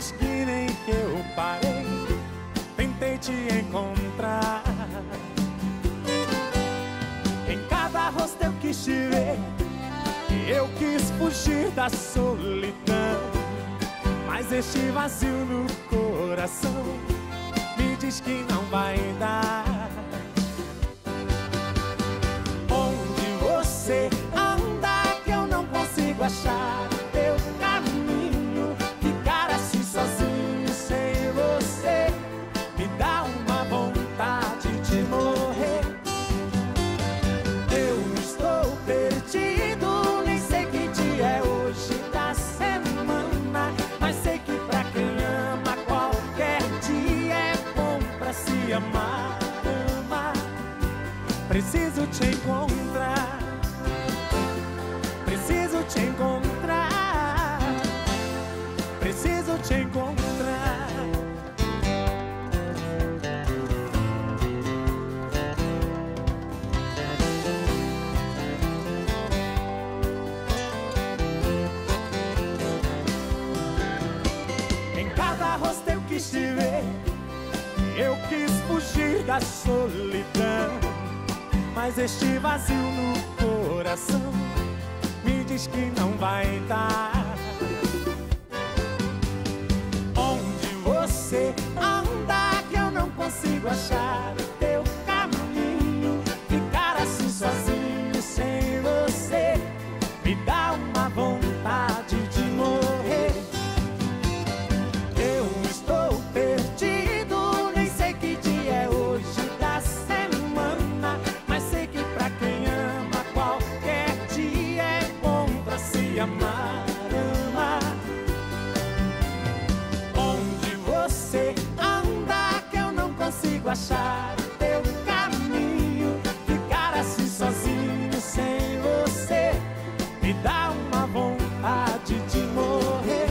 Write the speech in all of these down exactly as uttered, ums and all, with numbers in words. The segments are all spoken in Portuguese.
diz que nem que eu parei, tentei te encontrar. Em cada rosto eu quis te ver, eu quis fugir da solidão, mas este vazio no coração me diz que não vai dar. Onde você anda que eu não consigo achar teu caminho? Ficar assim sozinho sem você me dá uma vontade de morrer. Eu estou perdido, nem sei que dia é hoje da semana, mas sei que pra quem ama qualquer dia é bom pra se amar. Amar. Preciso te encontrar, preciso te encontrar, preciso te encontrar. Em cada rosto eu quis te ver, eu quis fugir da solidão, mas este vazio no coração me diz que não vai dar. Onde você anda que eu não consigo achar o teu caminho? Ficar assim sozinho sem você me dá uma vontade de morrer. Eu estou perdido, nem sei que dia é hoje da semana, mas sei que pra quem ama qualquer dia é bom pra se amar. Amar. Onde você anda que eu não consigo achar o teu caminho? Ficar assim sozinho sem você me dá uma vontade de morrer.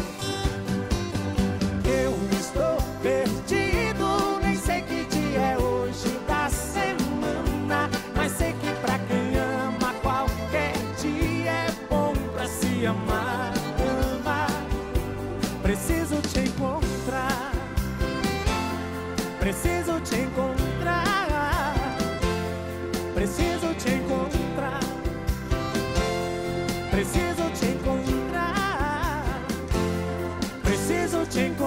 Eu estou perdido, nem sei que dia é hoje da semana, mas sei que pra quem ama qualquer dia é bom pra se amar. Amar. Preciso te encontrar, preciso te encontrar, preciso te encontrar, preciso te encontrar, preciso te encontrar.